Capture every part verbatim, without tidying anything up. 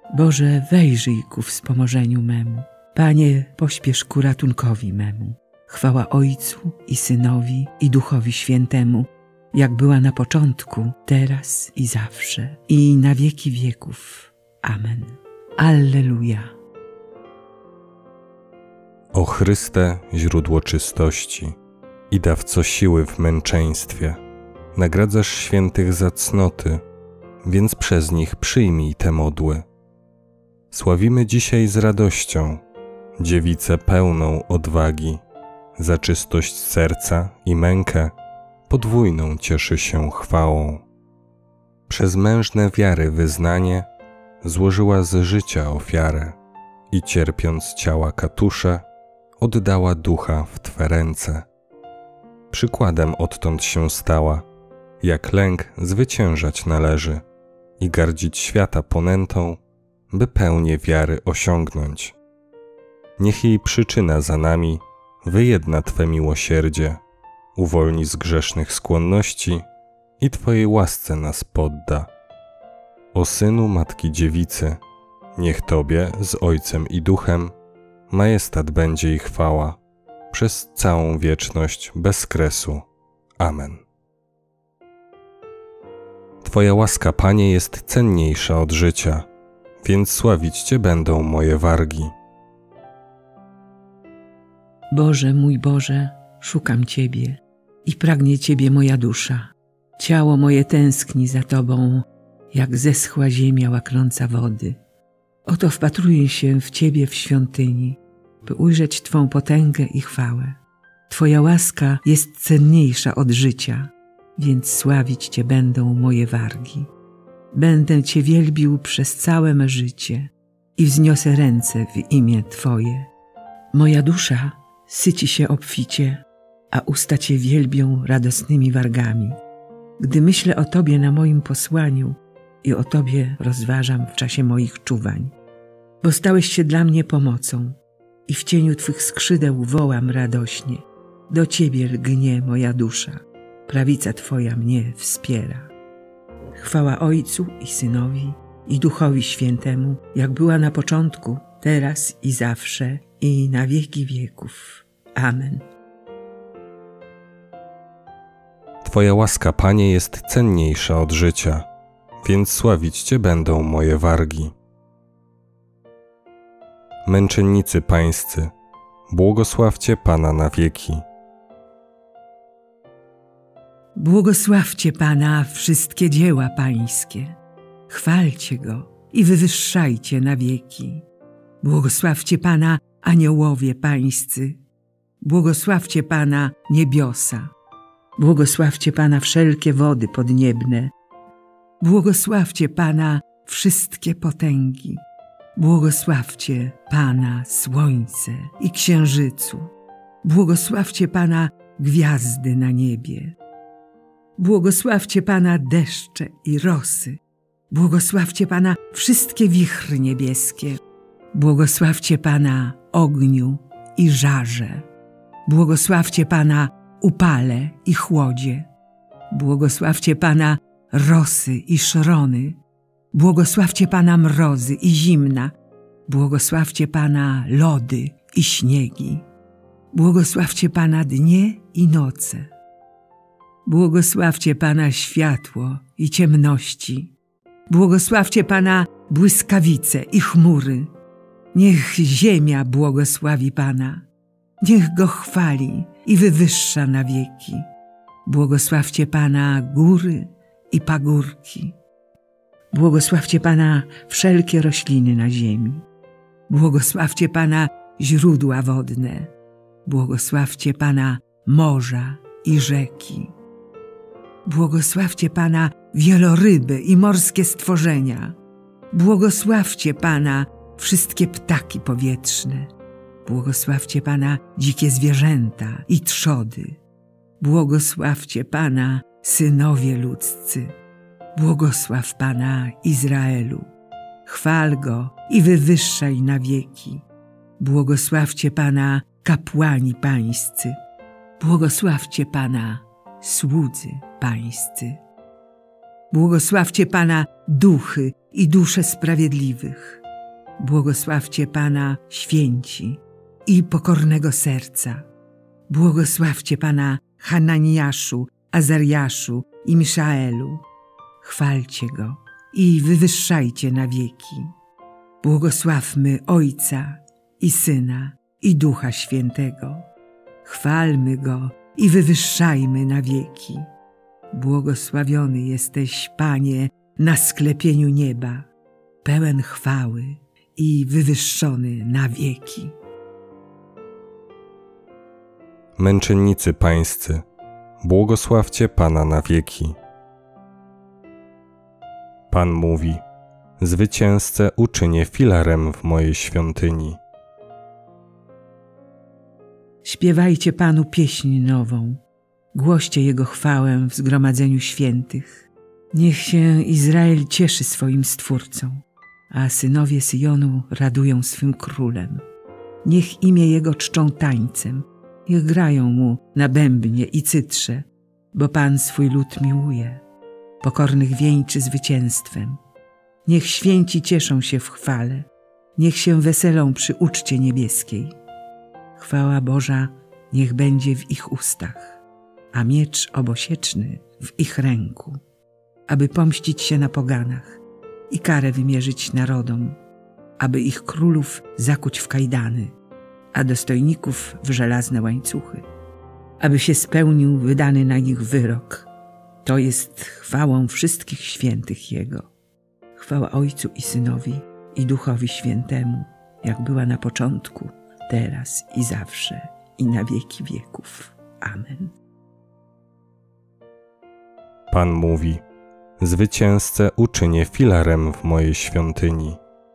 Boże, wejrzyj ku wspomożeniu memu. Panie, pośpiesz ku ratunkowi memu. Chwała Ojcu i Synowi i Duchowi Świętemu, jak była na początku, teraz i zawsze, i na wieki wieków. Amen. Alleluja. O Chryste, źródło czystości i dawco siły w męczeństwie, nagradzasz świętych za cnoty, więc przez nich przyjmij te modły. Sławimy dzisiaj z radością dziewicę pełną odwagi, za czystość serca i mękę podwójną cieszy się chwałą. Przez mężne wiary wyznanie złożyła z życia ofiarę i cierpiąc ciała katusze, oddała ducha w Twe ręce. Przykładem odtąd się stała, jak lęk zwyciężać należy i gardzić świata ponętą, by pełnię wiary osiągnąć. Niech jej przyczyna za nami wyjedna Twe miłosierdzie, uwolni z grzesznych skłonności i Twojej łasce nas podda. O Synu Matki Dziewicy, niech Tobie z Ojcem i Duchem majestat będzie i chwała przez całą wieczność bez kresu. Amen. Twoja łaska, Panie, jest cenniejsza od życia, więc sławić Cię będą moje wargi. Boże, mój Boże, szukam Ciebie i pragnie Ciebie moja dusza. Ciało moje tęskni za Tobą, jak zeschła ziemia łaknąca wody. Oto wpatruję się w Ciebie w świątyni, by ujrzeć Twą potęgę i chwałę. Twoja łaska jest cenniejsza od życia, więc sławić Cię będą moje wargi. Będę Cię wielbił przez całe me życie i wzniosę ręce w imię Twoje. Moja dusza syci się obficie, a usta Cię wielbią radosnymi wargami. Gdy myślę o Tobie na moim posłaniu i o Tobie rozważam w czasie moich czuwań. Bo stałeś się dla mnie pomocą i w cieniu Twych skrzydeł wołam radośnie. Do Ciebie lgnie moja dusza, prawica Twoja mnie wspiera. Chwała Ojcu i Synowi i Duchowi Świętemu, jak była na początku, teraz i zawsze, i na wieki wieków. Amen. Twoja łaska, Panie, jest cenniejsza od życia, więc sławić Cię będą moje wargi. Męczennicy pańscy, błogosławcie Pana na wieki. Błogosławcie Pana wszystkie dzieła Pańskie. Chwalcie Go i wywyższajcie na wieki. Błogosławcie Pana aniołowie Pańscy. Błogosławcie Pana niebiosa. Błogosławcie Pana wszelkie wody podniebne. Błogosławcie Pana wszystkie potęgi. Błogosławcie Pana słońce i księżycu. Błogosławcie Pana gwiazdy na niebie. Błogosławcie Pana deszcze i rosy. Błogosławcie Pana wszystkie wichry niebieskie. Błogosławcie Pana ogniu i żarze. Błogosławcie Pana upale i chłodzie. Błogosławcie Pana rosy i szrony. Błogosławcie Pana mrozy i zimna. Błogosławcie Pana lody i śniegi. Błogosławcie Pana dnie i noce. Błogosławcie Pana światło i ciemności. Błogosławcie Pana błyskawice i chmury. Niech ziemia błogosławi Pana. Niech Go chwali i wywyższa na wieki. Błogosławcie Pana góry i pagórki. Błogosławcie Pana wszelkie rośliny na ziemi. Błogosławcie Pana źródła wodne. Błogosławcie Pana morza i rzeki. Błogosławcie Pana wieloryby i morskie stworzenia. Błogosławcie Pana wszystkie ptaki powietrzne. Błogosławcie Pana dzikie zwierzęta i trzody. Błogosławcie Pana synowie ludzcy. Błogosław Pana Izraelu. Chwal Go i wywyższaj na wieki. Błogosławcie Pana kapłani pańscy. Błogosławcie Pana słudzy pańscy. Błogosławcie Pana duchy i dusze sprawiedliwych. Błogosławcie Pana święci i pokornego serca. Błogosławcie Pana Hananiaszu, Azariaszu i Miszaelu. Chwalcie Go i wywyższajcie na wieki. Błogosławmy Ojca i Syna i Ducha Świętego. Chwalmy Go i wywyższajmy na wieki. Błogosławiony jesteś, Panie, na sklepieniu nieba, pełen chwały i wywyższony na wieki. Męczennicy pańscy, błogosławcie Pana na wieki. Pan mówi: zwycięzcę uczynię filarem w mojej świątyni. Śpiewajcie Panu pieśń nową, głoście Jego chwałę w zgromadzeniu świętych. Niech się Izrael cieszy swoim Stwórcą, a synowie Syjonu radują swym królem. Niech imię Jego czczą tańcem, niech grają Mu na bębnie i cytrze, bo Pan swój lud miłuje, pokornych wieńczy zwycięstwem. Niech święci cieszą się w chwale, niech się weselą przy uczcie niebieskiej. Chwała Boża niech będzie w ich ustach, a miecz obosieczny w ich ręku, aby pomścić się na poganach i karę wymierzyć narodom, aby ich królów zakuć w kajdany, a dostojników w żelazne łańcuchy, aby się spełnił wydany na nich wyrok. To jest chwałą wszystkich świętych Jego. Chwała Ojcu i Synowi i Duchowi Świętemu, jak była na początku, teraz i zawsze, i na wieki wieków. Amen. Pan mówi: zwycięzcę uczynię filarem w mojej świątyni.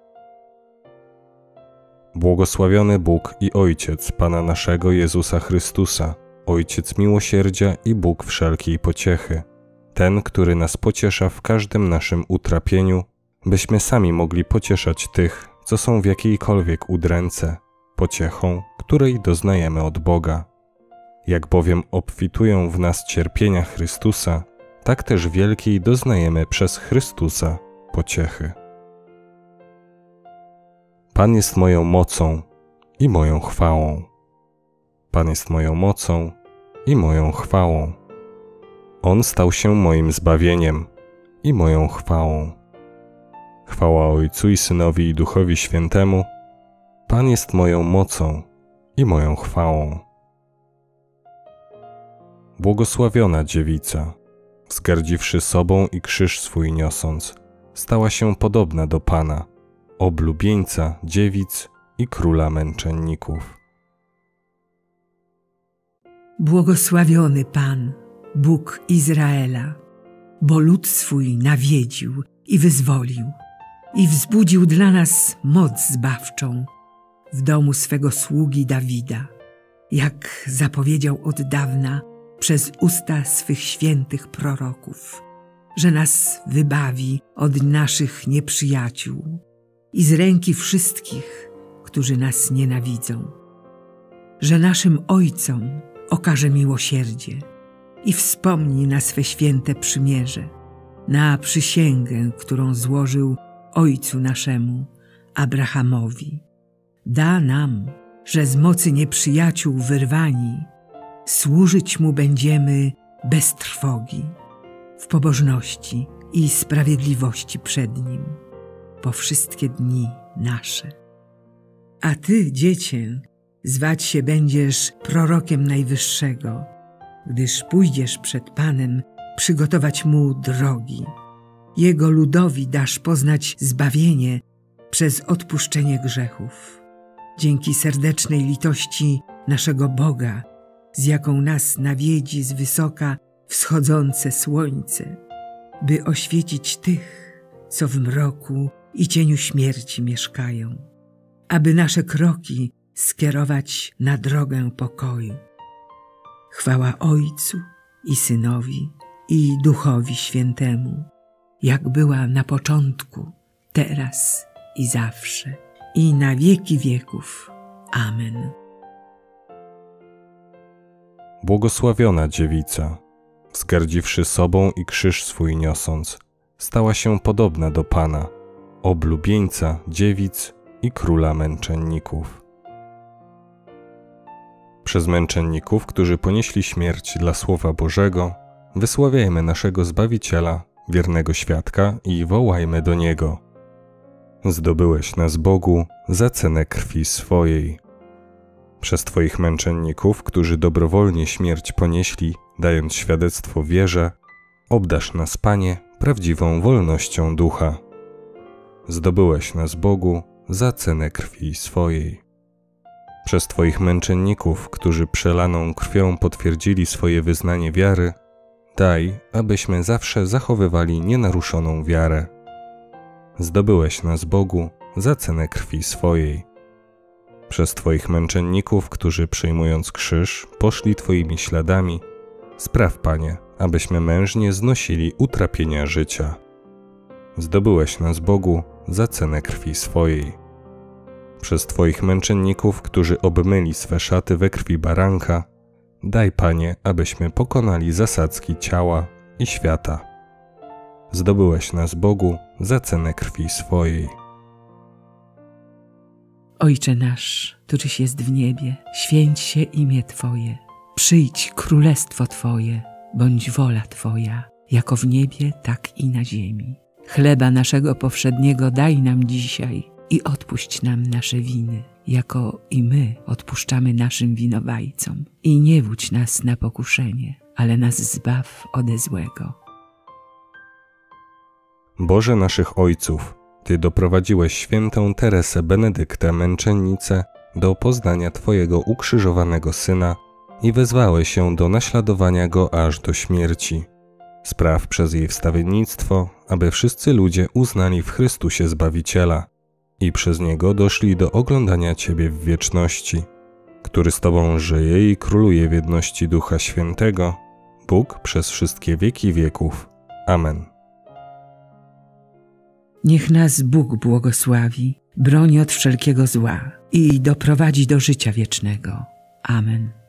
Błogosławiony Bóg i Ojciec Pana naszego Jezusa Chrystusa, Ojciec miłosierdzia i Bóg wszelkiej pociechy, ten, który nas pociesza w każdym naszym utrapieniu, byśmy sami mogli pocieszać tych, co są w jakiejkolwiek udręce, pociechą, której doznajemy od Boga. Jak bowiem obfitują w nas cierpienia Chrystusa, tak też wielkiej doznajemy przez Chrystusa pociechy. Pan jest moją mocą i moją chwałą. Pan jest moją mocą i moją chwałą. On stał się moim zbawieniem i moją chwałą. Chwała Ojcu i Synowi i Duchowi Świętemu. Pan jest moją mocą i moją chwałą. Błogosławiona dziewica, wzgardziwszy sobą i krzyż swój niosąc, stała się podobna do Pana, oblubieńca dziewic i króla męczenników. Błogosławiony Pan, Bóg Izraela, bo lud swój nawiedził i wyzwolił i wzbudził dla nas moc zbawczą w domu swego sługi Dawida, jak zapowiedział od dawna przez usta swych świętych proroków, że nas wybawi od naszych nieprzyjaciół i z ręki wszystkich, którzy nas nienawidzą, że naszym ojcom okaże miłosierdzie i wspomni na swe święte przymierze, na przysięgę, którą złożył ojcu naszemu, Abrahamowi. Da nam, że z mocy nieprzyjaciół wyrwani, służyć Mu będziemy bez trwogi, w pobożności i sprawiedliwości przed Nim, po wszystkie dni nasze. A Ty, Dziecię, zwać się będziesz prorokiem Najwyższego, gdyż pójdziesz przed Panem przygotować Mu drogi. Jego ludowi dasz poznać zbawienie przez odpuszczenie grzechów. Dzięki serdecznej litości naszego Boga, z jaką nas nawiedzi z wysoka wschodzące słońce, by oświecić tych, co w mroku i cieniu śmierci mieszkają, aby nasze kroki skierować na drogę pokoju. Chwała Ojcu i Synowi i Duchowi Świętemu, jak była na początku, teraz i zawsze, i na wieki wieków. Amen. Błogosławiona dziewica, wzgardziwszy sobą i krzyż swój niosąc, stała się podobna do Pana, oblubieńca dziewic i Króla męczenników. Przez męczenników, którzy ponieśli śmierć dla Słowa Bożego, wysławiajmy naszego Zbawiciela, wiernego świadka i wołajmy do Niego. Zdobyłeś nas, Bogu, za cenę krwi swojej. Przez Twoich męczenników, którzy dobrowolnie śmierć ponieśli, dając świadectwo wierze, obdarz nas, Panie, prawdziwą wolnością ducha. Zdobyłeś nas, Bogu, za cenę krwi swojej. Przez Twoich męczenników, którzy przelaną krwią potwierdzili swoje wyznanie wiary, daj, abyśmy zawsze zachowywali nienaruszoną wiarę. Zdobyłeś nas, Bogu, za cenę krwi swojej. Przez Twoich męczenników, którzy przyjmując krzyż, poszli Twoimi śladami, spraw, Panie, abyśmy mężnie znosili utrapienia życia. Zdobyłeś nas, Bogu, za cenę krwi swojej. Przez Twoich męczenników, którzy obmyli swe szaty we krwi baranka, daj, Panie, abyśmy pokonali zasadzki ciała i świata. Zdobyłeś nas, Bogu, za cenę krwi swojej. Ojcze nasz, któryś jest w niebie, święć się imię Twoje. Przyjdź królestwo Twoje, bądź wola Twoja, jako w niebie, tak i na ziemi. Chleba naszego powszedniego daj nam dzisiaj i odpuść nam nasze winy, jako i my odpuszczamy naszym winowajcom. I nie wódź nas na pokuszenie, ale nas zbaw ode złego. Boże naszych ojców, Ty doprowadziłeś świętą Teresę Benedyktę męczennicę do poznania Twojego ukrzyżowanego Syna i wezwałeś ją do naśladowania Go aż do śmierci. Spraw przez jej wstawiennictwo, aby wszyscy ludzie uznali w Chrystusie Zbawiciela i przez Niego doszli do oglądania Ciebie w wieczności, który z Tobą żyje i króluje w jedności Ducha Świętego, Bóg przez wszystkie wieki wieków. Amen. Niech nas Bóg błogosławi, broni od wszelkiego zła i doprowadzi do życia wiecznego. Amen.